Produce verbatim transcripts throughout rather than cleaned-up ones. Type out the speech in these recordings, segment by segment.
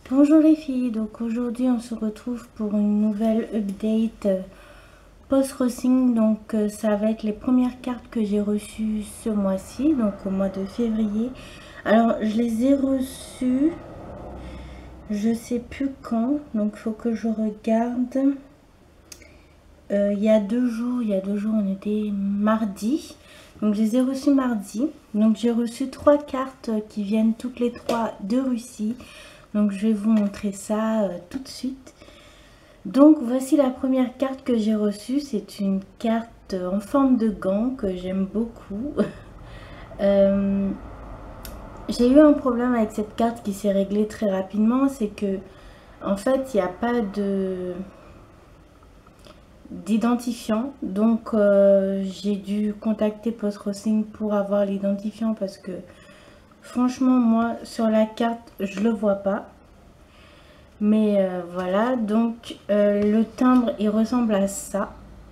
Bonjour les filles, donc aujourd'hui on se retrouve pour une nouvelle update euh, post-crossing. Donc euh, ça va être les premières cartes que j'ai reçues ce mois-ci, donc au mois de février. Alors je les ai reçues, je sais plus quand, donc il faut que je regarde. Euh, il y a deux jours, il y a deux jours on était mardi, donc je les ai reçues mardi. Donc j'ai reçu trois cartes qui viennent toutes les trois de Russie. Donc je vais vous montrer ça euh, tout de suite. Donc voici la première carte que j'ai reçue. C'est une carte en forme de gant que j'aime beaucoup. euh, j'ai eu un problème avec cette carte qui s'est réglé très rapidement. C'est que en fait il n'y a pas de d'identifiant. Donc euh, j'ai dû contacter Post-Crossing pour avoir l'identifiant parce que franchement moi sur la carte je le vois pas. Mais euh, voilà, donc euh, le timbre il ressemble à ça.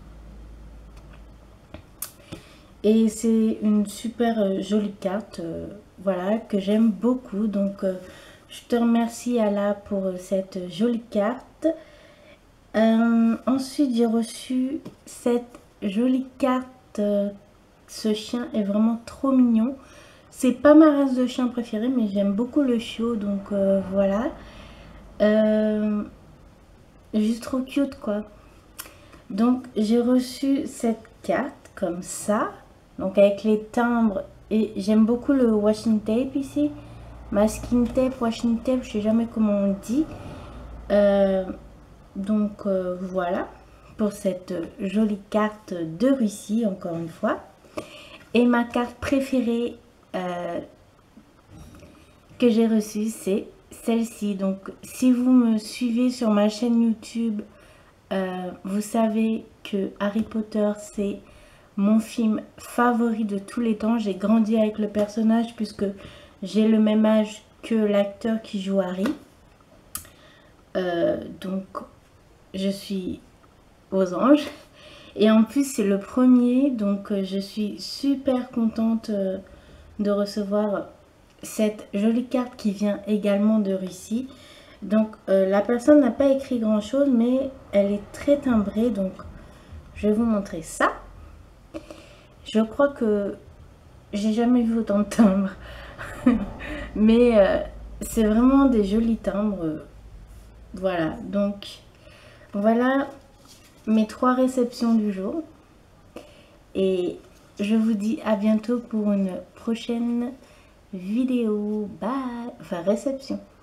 Et c'est une super euh, jolie carte, euh, voilà, que j'aime beaucoup. Donc euh, je te remercie Ala pour euh, cette jolie carte. Euh, ensuite j'ai reçu cette jolie carte. Euh, ce chien est vraiment trop mignon. C'est pas ma race de chien préférée, mais j'aime beaucoup le chiot, donc euh, voilà. Euh, juste trop cute quoi. Donc j'ai reçu cette carte comme ça, donc avec les timbres, et j'aime beaucoup le washing tape ici, masking tape, washing tape, je sais jamais comment on dit. Euh, donc euh, voilà pour cette jolie carte de Russie encore une fois. Et ma carte préférée euh, que j'ai reçue, c'est celle-ci. Donc si vous me suivez sur ma chaîne YouTube, Euh, vous savez que Harry Potter c'est mon film favori de tous les temps. J'ai grandi avec le personnage puisque j'ai le même âge que l'acteur qui joue Harry. Euh, donc je suis aux anges. Et en plus c'est le premier, donc euh, je suis super contente euh, de recevoir cette jolie carte qui vient également de Russie. Donc euh, la personne n'a pas écrit grand chose, mais elle est très timbrée, donc je vais vous montrer ça. Je crois que j'ai jamais vu autant de timbres. Mais euh, c'est vraiment des jolis timbres. Voilà, donc voilà mes trois réceptions du jour. Et je vous dis à bientôt pour une prochaine vidéo. Bye. Enfin, réception.